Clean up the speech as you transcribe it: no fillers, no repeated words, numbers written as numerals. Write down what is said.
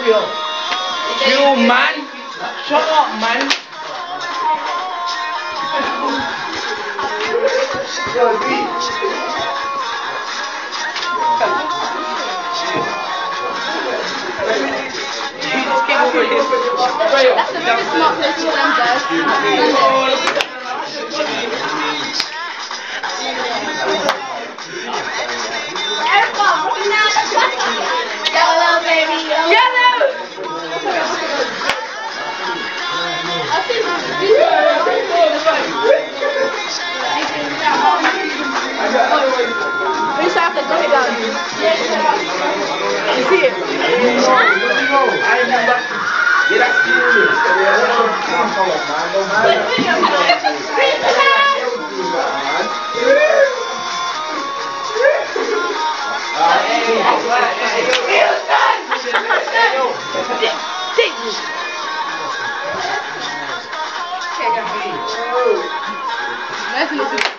chill. Chill, man. Shut up, man. That's a very smart place to land, guys. Yellow, baby, yellow! Recycle, drop it down. You see it? Get that serious. Let's